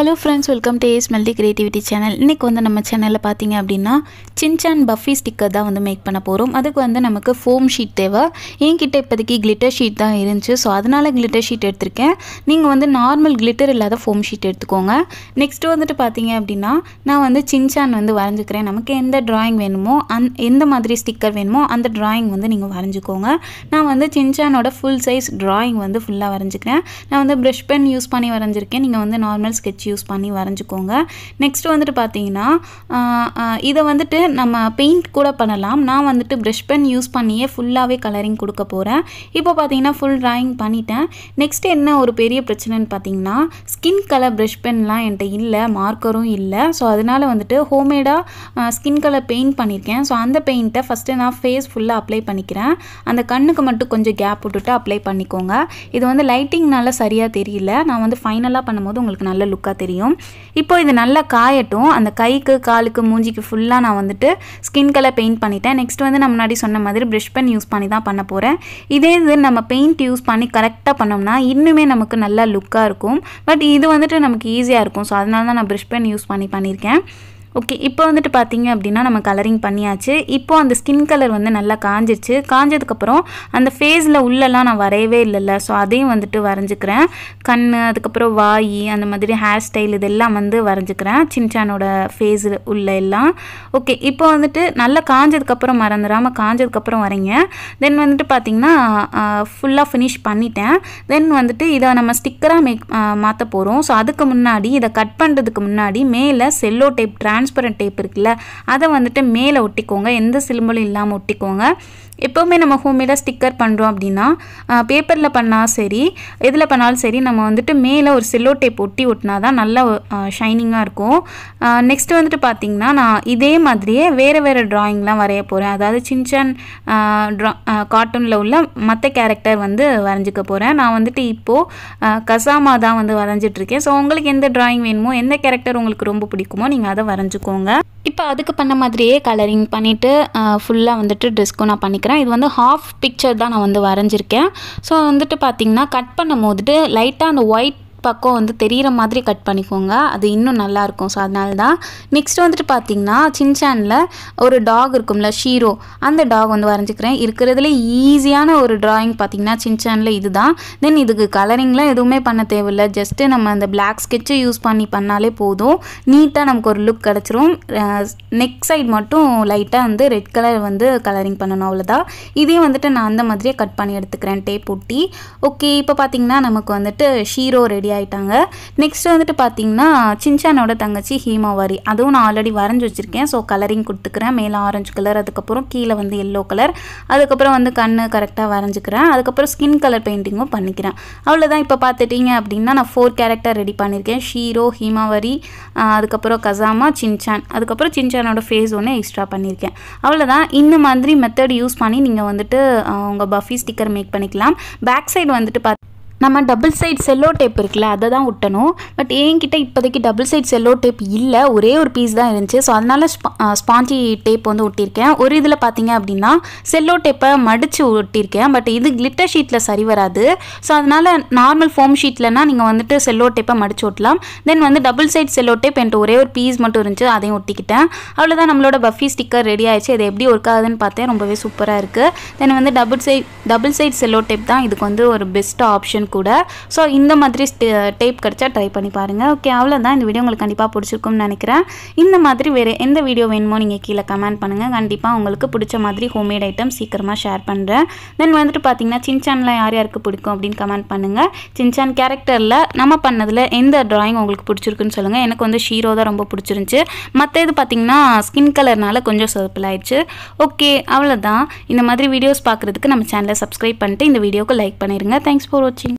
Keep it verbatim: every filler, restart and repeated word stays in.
Hello friends, welcome to Ace Multi Creativity channel. இன்னைக்கு வந்து நம்ம சேனல்ல பாத்தீங்க அப்படினா Shinchan Puffy sticker தான் வந்து மேக் பண்ண போறோம். அதுக்கு வந்து நமக்கு foam sheet தேவை. என்கிட்ட இப்போதைக்கு glitter sheet தான் இருந்துச்சு. சோ அதனால glitter sheet எடுத்துர்க்கேன். நீங்க வந்து நார்மல் glitter இல்லாத foam sheet எடுத்துக்கோங்க. நெக்ஸ்ட் வந்துட்டு பாத்தீங்க அப்படினா நான் வந்து Shinchan வந்து வரைஞ்சுக்கிறேன். நமக்கு எந்த drawing வேணுமோ எந்த மாதிரி sticker வேணுமோ அந்த drawing வந்து நீங்க வரைஞ்சுக்கோங்க. நான் வந்து Shinchan ஓட full size drawing வந்து ஃபுல்லா வரைஞ்சுக்கிறேன். நான் வந்து brush pen யூஸ் பண்ணி வரைஞ்சிருக்கேன். நீங்க வந்து நார்மல் sketch யூஸ் பண்ணி வரைஞ்சுக்கோங்க. நெக்ஸ்ட் வந்துட்டு பாத்தீங்கன்னா இத வந்துட்டு நம்ம பெயிண்ட் கூட பண்ணலாம். நான் வந்துட்டு brush pen யூஸ் பண்ணியே ஃபுல்லாவே கலரிங் கொடுக்க போறேன். இப்போ பாத்தீங்கன்னா full drawing பண்ணிட்டேன். நெக்ஸ்ட் என்ன ஒரு பெரிய பிரச்சனைன்னு பாத்தீங்கன்னா skin color brush penலாம் என்கிட்ட இல்ல, மார்க்கரும் இல்ல. சோ அதனால வந்துட்டு ஹோம்மேடா skin color பெயிண்ட் பண்ணிருக்கேன். சோ அந்த பெயிண்ட்டை ஃபர்ஸ்ட் நான் ஃபேஸ் ஃபுல்லா அப்ளை பண்ணிக்கிறேன். அந்த கண்ணுக்கு மட்டும் கொஞ்சம் கேப் விட்டுட்டு அப்ளை பண்ணிக்கோங்க. இது வந்து லைட்டிங்னால சரியா தெரியல. நான் வந்து ஃபைனலா பண்ணும்போது உங்களுக்கு நல்ல லுக்கா தெரியும். இப்போ இது நல்லா காயட்டும். அந்த கைக்கு காலுக்கு மூஞ்சிக்கு ஃபுல்லா நான் வந்துட்டு ஸ்கின் கலர் பெயிண்ட் பண்ணிட்டேன். நெக்ஸ்ட் வந்து நான் முன்னாடி சொன்ன மாதிரி brush pen யூஸ் பண்ணி தான் பண்ண போறேன். இதே இது நம்ம பெயிண்ட் யூஸ் பண்ணி கரெக்ட்டா பண்ணோம்னா இன்னுமே நமக்கு நல்ல லுக்கா இருக்கும். பட் இது வந்துட்டு நமக்கு ஈஸியா இருக்கும். சோ அதனால தான் நான் brush pen யூஸ் பண்ணி பண்ணிருக்கேன். ஓகே, இப்போ வந்துட்டு பாத்தீங்க அப்படினா நம்ம கலரிங் பண்ணியாச்சு. இப்போ அந்த ஸ்கின் கலர் வந்து நல்லா காஞ்சிருச்சு. காஞ்சதுக்கு அப்புறம் அந்த ஃபேஸ்ல உள்ளலாம் நான் வரையவே இல்லல. சோ அதையும் வந்துட்டு வரைஞ்சுக்கிறேன். கண்ணு, அதுக்கு அப்புறம் வாய், அந்த மாதிரி ஹேர் ஸ்டைல் இதெல்லாம் வந்து வரைஞ்சுக்கிறேன். Shinchanோட ஃபேஸ் உள்ள எல்லாம். ஓகே, இப்போ வந்துட்டு நல்லா காஞ்சதுக்கு அப்புறம் மறந்துடாம காஞ்சதுக்கு அப்புறம் வரைங்க. தென் வந்துட்டு பாத்தீங்கன்னா ஃபுல்லா finish பண்ணிட்டேன். தென் வந்துட்டு இத நம்ம ஸ்டிக்கரா மேக் மாத்த போறோம். சோ அதுக்கு முன்னாடி இத கட் பண்றதுக்கு முன்னாடி மேல செல்லோ டேப் transparent tape இருக்குல்ல, அத வந்துட்டு மேல ஒட்டிக்கோங்க. எந்த சிலம்பலும் இல்லாம ஒட்டிக்கோங்க. எப்பவுமே நம்ம ஹோம்மேடா ஸ்டிக்கர் பண்றோம் அப்படினா பேப்பர்ல பண்ணா சரி, எதுல பண்ணாலும் சரி, நம்ம வந்துட்டு மேல ஒரு செல்லோ டேப் ஒட்டி ஒட்டினாதான் நல்ல ஷைனிங்கா இருக்கும். நெக்ஸ்ட் வந்துட்டு பாத்தீங்கன்னா நான் இதே மாதிரியே வேற வேற டிராயிங்லாம் வரைய போறேன். அதாவது Shinchan கார்ட்டூன்ல உள்ள மத்த கேரக்டர் வந்து வரைஞ்சிக்க போறேன். நான் வந்துட்டு இப்போ கசாமா தான் வந்து வரைஞ்சிட்டு இருக்கேன். சோ உங்களுக்கு எந்த டிராயிங் வேணுமோ, எந்த கேரக்டர் உங்களுக்கு ரொம்ப பிடிக்குமோ நீங்க அதை வரைஞ்சுக்கோங்க. இப்போ அதுக்கு பண்ண மாதிரியே கலரிங் பண்ணிட்டு ஃபுல்லா வந்துட்டு ட்ரெஸ்க்கு நான் பண்ணிக்கிறேன். இது வந்து ஹாஃப் பிக்சர் தான் நான் வந்து வரைஞ்சிருக்கேன். ஸோ வந்துட்டு பார்த்தீங்கன்னா கட் பண்ணும் போதுட்டு லைட்டாக அந்த ஒயிட் பக்கம் வந்து தெரிகிற மாதிரி கட் பண்ணிக்கோங்க. அது இன்னும் நல்லா இருக்கும். ஸோ அதனால தான். நெக்ஸ்ட் வந்துட்டு பார்த்தீங்கன்னா Shinchanல ஒரு டாக் இருக்கும்ல, ஷீரோ, அந்த டாக் வந்து வரைஞ்சிக்கிறேன். இருக்கிறதுல ஈஸியான ஒரு டிராயிங் பார்த்தீங்கன்னா Shinchanல இதுதான். தென் இதுக்கு கலரிங்லாம் எதுவுமே பண்ண தேவையில்லை. ஜஸ்ட்டு நம்ம அந்த பிளாக் ஸ்கெட்சை யூஸ் பண்ணி பண்ணாலே போதும். நீட்டாக நமக்கு ஒரு லுக் கிடச்சிரும். நெக் சைடு மட்டும் லைட்டாக வந்து ரெட் கலர் வந்து கலரிங் பண்ணணும், அவ்வளோதான். இதையும் வந்துட்டு நான் அந்த மாதிரியே கட் பண்ணி எடுத்துக்கிறேன் டேப் ஒட்டி. ஓகே, இப்போ பார்த்தீங்கன்னா நமக்கு வந்துட்டு ஷீரோ ரெடி ஆயிட்டாங்க. நெக்ஸ்ட் வந்துட்டு பாத்தீங்கன்னா Shinchanோட தங்கச்சி ஹீமாவாரி, அதுவும் நான் ஆல்ரெடி வரைஞ்சு வச்சிருக்கேன். ஸோ கலரிங் கொடுத்துக்கிறேன். மேலே ஆரஞ்சு கலர், அதுக்கப்புறம் கீழே வந்து எல்லோ கலர், அதுக்கப்புறம் வந்து கண்ணு கரெக்டாக வரைஞ்சிக்கிறேன். அதுக்கப்புறம் ஸ்கின் கலர் பெயிண்டிங்கும் பண்ணிக்கிறேன். அவ்வளோதான். இப்போ பார்த்துட்டீங்க அப்படின்னா நான் ஃபோர் கேரக்டர் ரெடி பண்ணியிருக்கேன். ஷீரோ, ஹீமாவாரி, அதுக்கப்புறம் கசாமா, Shinchan, அதுக்கப்புறம் Shinchanோட ஃபேஸ் ஒன்று எக்ஸ்ட்ரா பண்ணியிருக்கேன். அவ்வளோதான். இந்த மாதிரி மெத்தட் யூஸ் பண்ணி நீங்கள் வந்துட்டு உங்கள் பஃபி ஸ்டிக்கர் மேக் பண்ணிக்கலாம். பேக் சைடு வந்துட்டு பார்த்து நம்ம டபுள் சைட் செல்லோ டேப் இருக்குல்ல, அதை தான் ஒட்டணும். பட் என்கிட்ட இப்போதைக்கு டபுள் சைட் செல்லோ டேப் இல்லை, ஒரே ஒரு பீஸ் தான் இருந்துச்சு. ஸோ அதனால ஸ்பாஞ்சி டேப் வந்து ஒட்டியிருக்கேன். ஒரு இதில் பார்த்தீங்க அப்படின்னா செல்லோ டேப்பை மடித்து ஒட்டியிருக்கேன். பட் இது கிளிட்டர் ஷீட்டில் சரி வராது. ஸோ அதனால நார்மல் ஃபோம் ஷீட்லனா நீங்கள் வந்துட்டு செல்லோ டேப்பை மடித்து ஒட்டலாம். தென் வந்து டபுள் சைட் செல்லோ டேப் என்கிட்ட ஒரே ஒரு பீஸ் மட்டும் இருந்துச்சு, அதையும் ஒட்டிக்கிட்டேன். அவ்வளோதான். நம்மளோட பஃபி ஸ்டிக்கர் ரெடி ஆயிடுச்சு. இது எப்படி ஒர்க் ஆகுதுன்னு பார்த்தேன். ரொம்பவே சூப்பராக இருக்குது. தென் வந்து double side double side cello tape தான் இதுக்கு வந்து ஒரு பெஸ்ட் ஆப்ஷன் கூட. ஸோ இந்த மாதிரி டேப் கிடைச்சா ட்ரை பண்ணி பாருங்கள். ஓகே, அவ்வளோதான். இந்த வீடியோ உங்களுக்கு கண்டிப்பாக பிடிச்சிருக்கும்னு நினைக்கிறேன். இந்த மாதிரி வேறு எந்த வீடியோ வேணுமோ நீங்கள் கீழே கமெண்ட் பண்ணுங்கள். கண்டிப்பாக உங்களுக்கு பிடிச்ச மாதிரி ஹோம்மேட் ஐட்டம் சீக்கிரமாக ஷேர் பண்ணுறேன். தென் வந்துட்டு பார்த்தீங்கன்னா Shinchanல யார் யாருக்கு பிடிக்கும் அப்படின்னு கமெண்ட் பண்ணுங்கள். Shinchan கேரக்டரில் நம்ம பண்ணதில் எந்த டிராயிங் உங்களுக்கு பிடிச்சிருக்குன்னு சொல்லுங்கள். எனக்கு வந்து ஷீரோ தான் ரொம்ப பிடிச்சிருந்துச்சு. மற்ற இது பார்த்தீங்கன்னா ஸ்கின் கலர்னால கொஞ்சம் சர்ப்பிள் ஆயிடுச்சு. ஓகே, அவ்வளோதான். இந்த மாதிரி வீடியோஸ் பார்க்குறதுக்கு நம்ம சேனலை சப்ஸ்கிரைப் பண்ணிட்டு இந்த வீடியோக்கு லைக் பண்ணிடுங்க. தேங்க்ஸ் ஃபார் வாட்சிங்.